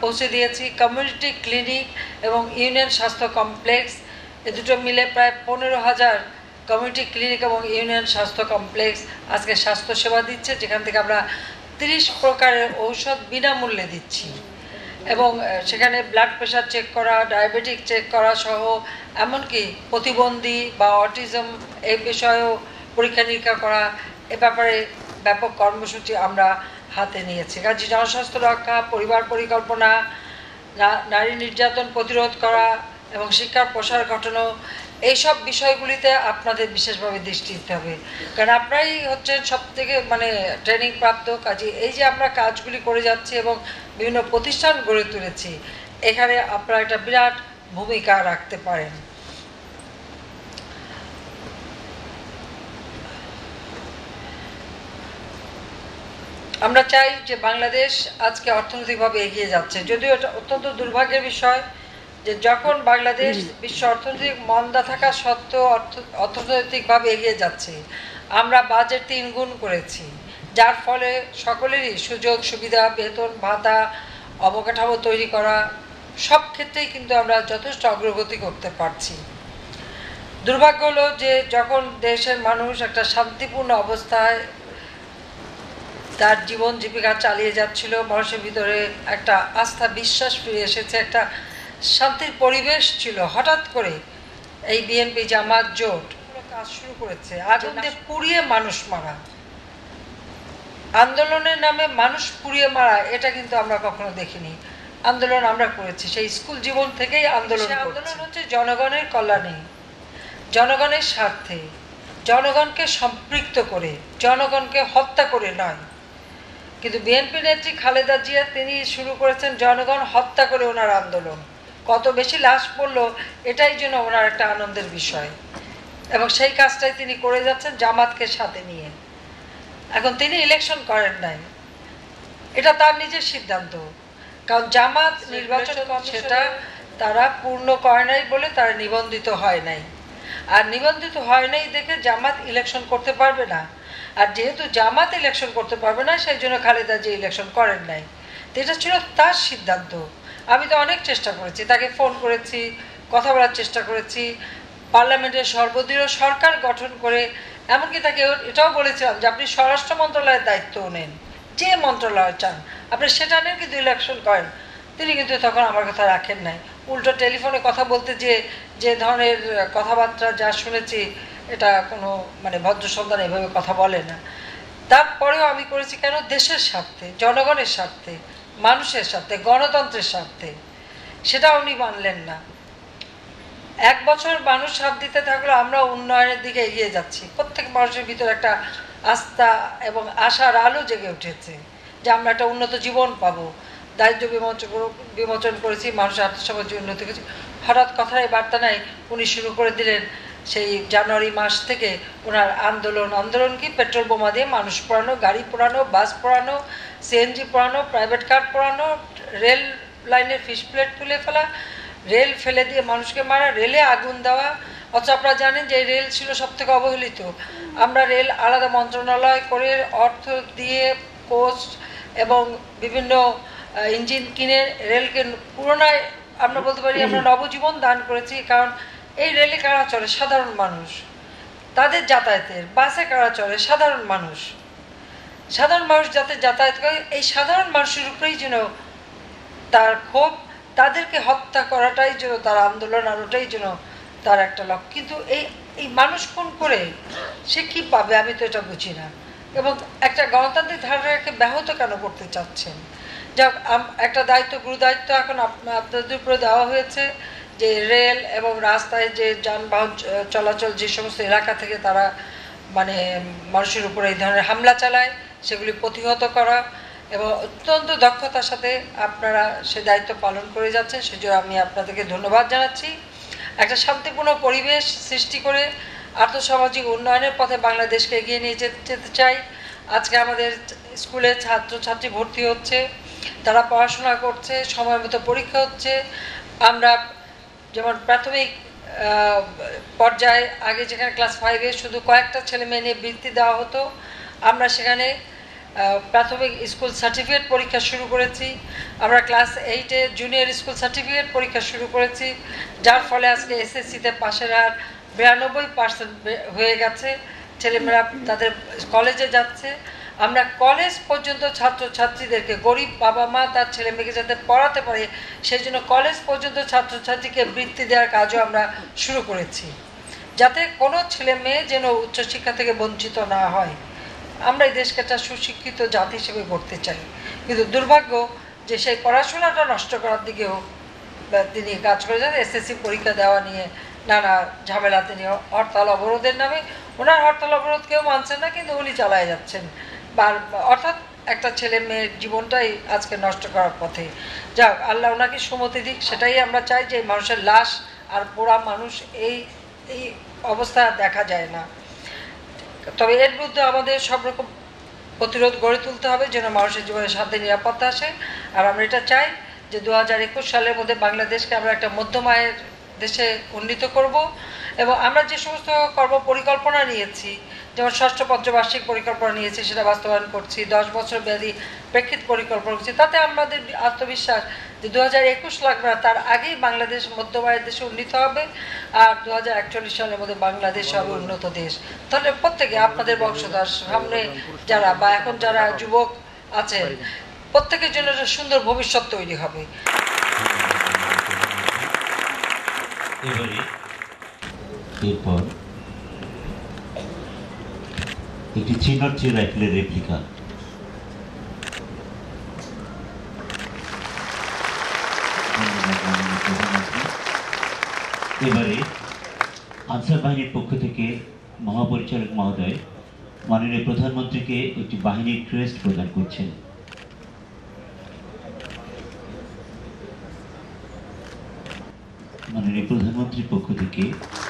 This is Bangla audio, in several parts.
পৌঁছে দিয়েছি। কমিউনিটি ক্লিনিক এবং ইউনিয়ন স্বাস্থ্য কমপ্লেক্স, এ দুটো মিলে প্রায় 15,000 কমিউনিটি ক্লিনিক এবং ইউনিয়ন স্বাস্থ্য কমপ্লেক্স আজকে স্বাস্থ্যসেবা দিচ্ছে, যেখান থেকে আমরা 30 প্রকারের ঔষধ বিনামূল্যে দিচ্ছি। এবং সেখানে ব্লাড প্রেশার চেক করা, ডায়াবেটিক চেক করা সহ এমনকি প্রতিবন্ধী বা অটিজম এই বিষয়েও পরীক্ষা নিরীক্ষা করা, এ ব্যাপারে ব্যাপক কর্মসূচি আমরা হাতে নিয়েছি। কাজে জনস্বাস্থ্য রক্ষা, পরিবার পরিকল্পনা, নারী নির্যাতন প্রতিরোধ করা এবং শিক্ষার প্রসার ঘটানো, এইসব বিষয়গুলিতে আপনাদের বিশেষভাবে দৃষ্টি দিতে হবে, কারণ আপনারাই হচ্ছেন সবথেকে ট্রেনিং প্রাপ্ত। কাজে এই যে আমরা কাজগুলি করে যাচ্ছি এবং বিভিন্ন প্রতিষ্ঠান গড়ে তুলেছি, এখানে আপনারা একটা বিরাট ভূমিকা রাখতে পারেন। আমরা চাই যে বাংলাদেশ আজকে অর্থনৈতিকভাবে এগিয়ে যাচ্ছে, যদিও এটা অত্যন্ত দুর্ভাগ্যের বিষয় যে যখন বাংলাদেশ বিশ্ব অর্থনৈতিক মন্দা থাকা সত্ত্বেও অর্থনৈতিকভাবে এগিয়ে যাচ্ছে, আমরা বাজেট 3 গুণ করেছি, যার ফলে সকলেরই সুযোগ সুবিধা, বেতন ভাতা, অবকাঠামো তৈরি করা সব ক্ষেত্রেই কিন্তু আমরা যথেষ্ট অগ্রগতি করতে পারছি। দুর্ভাগ্য হলো যে যখন দেশের মানুষ একটা শান্তিপূর্ণ অবস্থায় তার জীবন জীবিকা চালিয়ে যাচ্ছিল, মানুষের ভিতরে একটা আস্থা বিশ্বাস ফিরে এসেছে, একটা শান্তির পরিবেশ ছিল, হঠাৎ করে এই বিএনপি জামাত জোট কাজ শুরু করেছে আগুন দিয়ে পুড়িয়ে মানুষ মারা, আন্দোলনের নামে মানুষ পুড়িয়ে মারা, এটা কিন্তু আমরা কখনো দেখিনি। আন্দোলন আমরা করেছি, সেই স্কুল জীবন থেকেই আন্দোলন হচ্ছে জনগণের কল্যাণে, জনগণের স্বার্থে, জনগণকে সম্পৃক্ত করে, জনগণকে হত্যা করে নয়। কিন্তু বিএনপি নেত্রী খালেদা জিয়া তিনি শুরু করেছেন জনগণ হত্যা করে ওনার আন্দোলন। কত বেশি লাশ পড়লো এটাই জন্য ওনার একটা আনন্দের বিষয়, এবং সেই কাজটাই তিনি করে যাচ্ছেন জামাতকে সাথে নিয়ে। এখন তিনি ইলেকশন করেন নাই, এটা তার নিজের সিদ্ধান্ত, কারণ জামাত নির্বাচন সেটা তারা পূর্ণ করে নাই বলে তারা নিবন্ধিত হয় নাই, আর নিবন্ধিত হয় নাই দেখে জামাত ইলেকশন করতে পারবে না। আর যেহেতু জামাত ইলেকশন করতে পারবে না, সেই জন্য খালেদা জিয়া ইলেকশন করেন নাই। তো এটা ছিল তার সিদ্ধান্ত। আমি তো অনেক চেষ্টা করেছি, তাকে ফোন করেছি, কথা বলার চেষ্টা করেছি, পার্লামেন্টের সর্বদলীয় সরকার গঠন করে, এমনকি তাকে এটাও বলেছিলাম যে আপনি স্বরাষ্ট্র মন্ত্রণালয়ের দায়িত্ব নেন, যে মন্ত্রণালয় চান আপনি সেটা নেন, কিন্তু ইলেকশন করেন। তিনি কিন্তু তখন আমার কথা রাখেন নাই, উল্টো টেলিফোনে কথা বলতে যে ধরনের কথাবার্তা যা শুনেছি, এটা কোনো ভদ্র সন্তান এভাবে কথা বলে না। তারপরেও আমি করেছি কেন? দেশের স্বার্থে, জনগণের স্বার্থে, মানুষের স্বার্থে, গণতন্ত্রের স্বার্থে। সেটা উনি মানলেন না। 1 বছর মানুষ সাথ দিতে থাকলে আমরা উন্নয়নের দিকে এগিয়ে যাচ্ছি, প্রত্যেক মানুষের ভিতরে একটা আস্থা এবং আশার আলো জেগে উঠেছে যে আমরা একটা উন্নত জীবন পাবো। দারিদ্র বিমোচন করেছি, মানুষের আত্মসমাজের উন্নতি করেছি। হঠাৎ কথায় বার্তা নাই উনি শুরু করে দিলেন সেই জানুয়ারি মাস থেকে ওনার আন্দোলন কি পেট্রোল বোমা দিয়ে মানুষ পোড়ানো, গাড়ি পোড়ানো, বাস পোড়ানো, সিএনজি পোড়ানো, প্রাইভেট কার পোড়ানো, রেল লাইনের ফিশ প্লেট তুলে ফেলা, রেল ফেলে দিয়ে মানুষকে মারা, রেলে আগুন দেওয়া। অথচ আপনারা জানেন যে রেল ছিল সব থেকে অবহেলিত। আমরা রেল আলাদা মন্ত্রণালয় করে অর্থ দিয়ে কোচ এবং বিভিন্ন ইঞ্জিন কিনে রেলকে পুরোনায় আমরা বলতে পারি আমরা নবজীবন দান করেছি। কারণ এই রেলে কারা চলে? সাধারণ মানুষ, তাদের যাতায়াতের। বাসে কারা চলে? সাধারণ মানুষ। সাধারণ মানুষ যাতে যাতায়াত করে, এই সাধারণ মানুষের উপরেই যেন তার ক্ষোভ, তাদেরকে হত্যা করাটাই যেন তার আন্দোলন, আর ওটাই যেন তার একটা লক্ষ্য। কিন্তু এই মানুষ খুন করে সে কি পাবে? আমি তো এটা বুঝি না। এবং একটা গণতান্ত্রিক ধারাকে ব্যাহত কেন করতে চাচ্ছেন? যাক, একটা দায়িত্ব, গুরু দায়িত্ব এখন আপনাদের উপরে দেওয়া হয়েছে যে রেল এবং রাস্তায় যে যানবাহন চলাচল, যে সমস্ত এলাকা থেকে তারা মানুষের উপরে এই ধরনের হামলা চালায়, সেগুলি প্রতিহত করা, এবং অত্যন্ত দক্ষতার সাথে আপনারা সে দায়িত্ব পালন করে যাচ্ছেন। সেজন্য আমি আপনাদেরকে ধন্যবাদ জানাচ্ছি। একটা শান্তিপূর্ণ পরিবেশ সৃষ্টি করে আর্থসামাজিক উন্নয়নের পথে বাংলাদেশকে এগিয়ে নিয়ে যেতে চাই। আজকে আমাদের স্কুলে ছাত্রছাত্রী ভর্তি হচ্ছে, তারা পড়াশোনা করছে, সময় মতো পরীক্ষা হচ্ছে। আমরা যেমন প্রাথমিক পর্যায়ে আগে যেখানে ক্লাস 5-এ শুধু কয়েকটা ছেলে মেয়ে নিয়ে বৃত্তি দেওয়া হতো, আমরা সেখানে প্রাথমিক স্কুল সার্টিফিকেট পরীক্ষা শুরু করেছি। আমরা ক্লাস 8-এ জুনিয়র স্কুল সার্টিফিকেট পরীক্ষা শুরু করেছি, যার ফলে আজকে এসএসসিতে পাশের হার 92% হয়ে গেছে। ছেলেমেয়েরা তাদের কলেজে যাচ্ছে। আমরা কলেজ পর্যন্ত ছাত্রছাত্রীদেরকে, গরিব বাবা মা তার ছেলে মেয়েকে যাতে পড়াতে পারে সেই জন্য কলেজ পর্যন্ত ছাত্রছাত্রীকে বৃত্তি দেওয়ার কাজও আমরা শুরু করেছি, যাতে কোনো ছেলে মেয়ে যেন উচ্চশিক্ষা থেকে বঞ্চিত না হয়। আমরা এই দেশকে একটা সুশিক্ষিত জাতি হিসেবে গড়তে চাই, কিন্তু দুর্ভাগ্য যে সেই পড়াশোনাটা নষ্ট করার দিকেও তিনি কাজ করে যান। এসএসসি পরীক্ষা দেওয়া নিয়ে নানা ঝামেলা, তিনি হরতাল অবরোধের নামে, ওনার হরতাল অবরোধ কেউ মানছেন না, কিন্তু উনি চালায় যাচ্ছেন। অর্থাৎ একটা ছেলে মেয়ের জীবনটাই আজকে নষ্ট করার পথে। যাক, আল্লাহ ওনাকে সুমতি দিক, সেটাই আমরা চাই, যে মানুষের লাশ আর পোড়া মানুষ এই এই অবস্থা দেখা যায় না। তবে এর বিরুদ্ধে আমাদের সব রকম প্রতিরোধ গড়ে তুলতে হবে, যেন মানুষের জীবনে শান্তি নিরাপত্তা আসে। আর আমরা এটা চাই যে 2021 সালের মধ্যে বাংলাদেশকে আমরা একটা মধ্যম আয়ের দেশে উন্নীত করব। এবং আমরা যে সমস্ত কর্ম পরিকল্পনা নিয়েছি, যেমন ষষ্ঠ পঞ্চবার্ষিক পরিকল্পনা নিয়েছি, সেটা বাস্তবায়ন করছি। 10 বছর ব্যাধি প্রেক্ষিত পরিকল্পনা করছি। তাতে আমাদের আত্মবিশ্বাস যে 2021 লাগবে না, তার আগেই বাংলাদেশ মধ্যম আয়ের দেশে উন্নীত হবে। আর 2041 সালের মধ্যে বাংলাদেশ হবে উন্নত দেশ। তাহলে প্রত্যেকে, আপনাদের বংশধর, সামনে যারা বা এখন যারা যুবক আছেন, প্রত্যেকের জন্য একটা সুন্দর ভবিষ্যৎ তৈরি হবে। এরপর একটি চিনর্চি রাইফেলের রেপ্লিকা। এবারে আনসার বাহিনীর পক্ষ থেকে মহাপরিচালক মহোদয় মাননীয় প্রধানমন্ত্রীকে একটি বাহিনীর ক্রেস্ট প্রদান করছেন। মাননীয় প্রধানমন্ত্রীর পক্ষ থেকে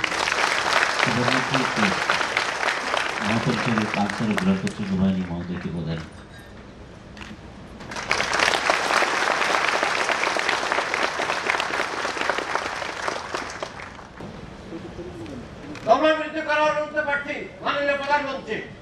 মহাপরিচালক আনসার ও গোলাপত্র নৌবাহিনী মহোদয়কে প্রদান। গভর্নমেন্ট করার অনুমতি প্রার্থী মাননীয় প্রধানমন্ত্রী।